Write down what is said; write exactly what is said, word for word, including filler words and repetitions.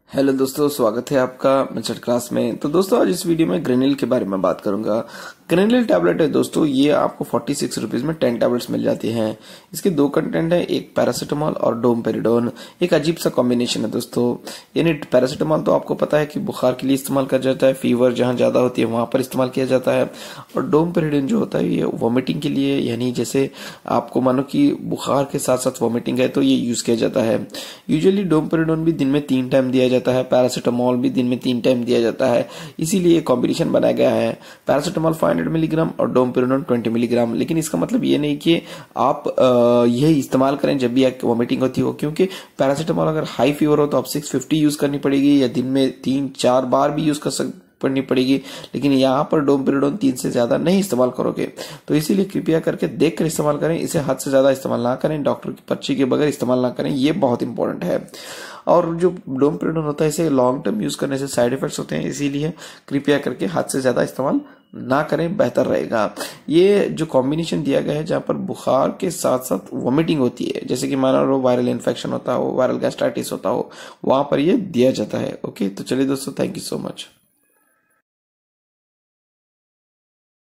Hello दोस्तों, स्वागत है आपका मेथड क्लास में। तो दोस्तों आज इस वीडियो में ग्रेनिल के बारे में बात करूंगा। ग्रेनिल टैबलेट है दोस्तों, ये आपको फोर्टी सिक्स रुपीज में टेन टैबलेट्स मिल जाती हैं। इसके दो कंटेंट है, एक पैरासीटामोल और डोमपेरिडोन। एक अजीब सा कॉम्बिनेशन है दोस्तों। यानी पैरासीटामोल तो आपको पता है कि बुखार के लिए इस्तेमाल किया जाता है, फीवर जहां ज्यादा होती है वहां पर इस्तेमाल किया जाता है। और डोमपेरिडोन जो होता है ये वॉमिटिंग के लिए, यानी जैसे आपको मानो कि बुखार के साथ साथ वॉमिटिंग है तो ये यूज किया जाता है। यूजुअली डोमपेरिडोन भी दिन में तीन टाइम दिया जाता है, पैरासीटामोल भी दिन में तीन टाइम दिया जाता है, इसीलिए कॉम्बिनेशन बनाया गया है। पैरासीटामोल फाइव हंड्रेड मिलीग्राम और डोमपेरिडोन ट्वेंटी मिलीग्राम। लेकिन इसका मतलब ये नहीं कि आप यही इस्तेमाल करें जब भी आपकी वॉमिटिंग होती हो, क्योंकि पैरासीटामोल अगर हाई फीवर हो तो आप सिक्स फिफ्टी यूज करनी पड़ेगी या दिन में तीन चार बार भी यूज कर सकते पड़नी पड़ेगी। लेकिन यहाँ पर डोमपेरिडोन तीन से ज्यादा नहीं इस्तेमाल करोगे, तो इसीलिए कृपया करके देख कर इस्तेमाल करें। इसे हद से ज्यादा इस्तेमाल ना करें, डॉक्टर की पर्ची के बगैर इस्तेमाल ना करें, ये बहुत इंपॉर्टेंट है। और जो डोमपेरिडोन होता है इसे लॉन्ग टर्म यूज करने से साइड इफेक्ट्स होते हैं, इसीलिए कृपया करके हद से ज्यादा इस्तेमाल ना करें, बेहतर रहेगा। ये जो कॉम्बिनेशन दिया गया है जहां पर बुखार के साथ साथ वॉमिटिंग होती है, जैसे कि माना लो वायरल इन्फेक्शन होता हो, वायरल गैस्ट्राइटिस होता हो, वहां पर ये दिया जाता है। ओके, तो चलिए दोस्तों, थैंक यू सो मच।